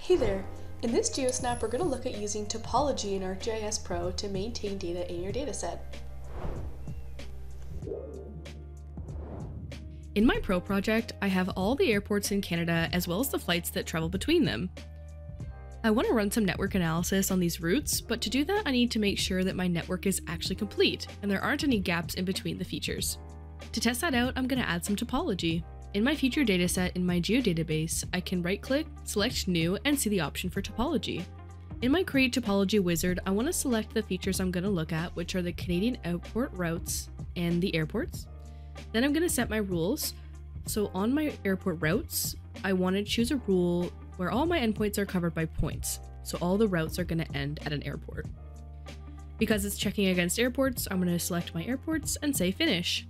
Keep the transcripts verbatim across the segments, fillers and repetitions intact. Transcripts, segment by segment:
Hey there! In this GeoSnap, we're going to look at using Topology in ArcGIS Pro to maintain data in your dataset. In my Pro project, I have all the airports in Canada as well as the flights that travel between them. I want to run some network analysis on these routes, but to do that I need to make sure that my network is actually complete and there aren't any gaps in between the features. To test that out, I'm going to add some topology. In my feature dataset in my geodatabase, I can right-click, select New, and see the option for topology. In my Create Topology wizard, I want to select the features I'm going to look at, which are the Canadian outport routes and the airports. Then I'm going to set my rules. So on my airport routes, I want to choose a rule where all my endpoints are covered by points. So all the routes are going to end at an airport. Because it's checking against airports, I'm going to select my airports and say Finish.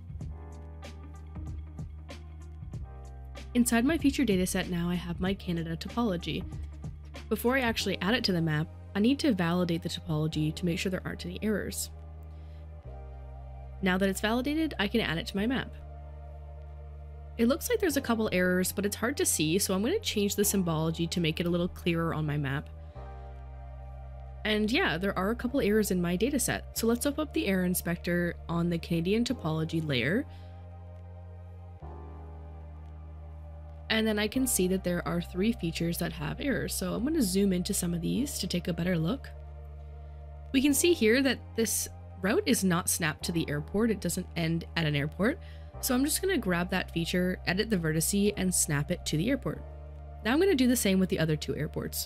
Inside my feature dataset now I have my Canada topology. Before I actually add it to the map, I need to validate the topology to make sure there aren't any errors. Now that it's validated, I can add it to my map. It looks like there's a couple errors, but it's hard to see, so I'm going to change the symbology to make it a little clearer on my map. And yeah, there are a couple errors in my dataset, so let's open up the error inspector on the Canadian topology layer. And then I can see that there are three features that have errors, so I'm going to zoom into some of these to take a better look. We can see here that this route is not snapped to the airport, it doesn't end at an airport, so I'm just going to grab that feature, edit the vertice, and snap it to the airport. Now I'm going to do the same with the other two airports.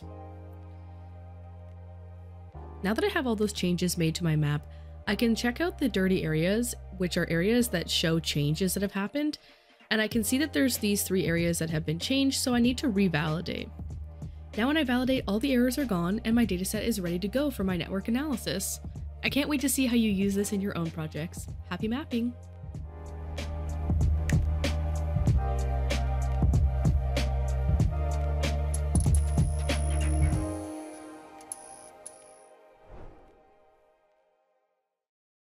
Now that I have all those changes made to my map, I can check out the dirty areas, which are areas that show changes that have happened. And I can see that there's these three areas that have been changed, so I need to revalidate. Now when I validate, all the errors are gone and my dataset is ready to go for my network analysis. I can't wait to see how you use this in your own projects. Happy mapping!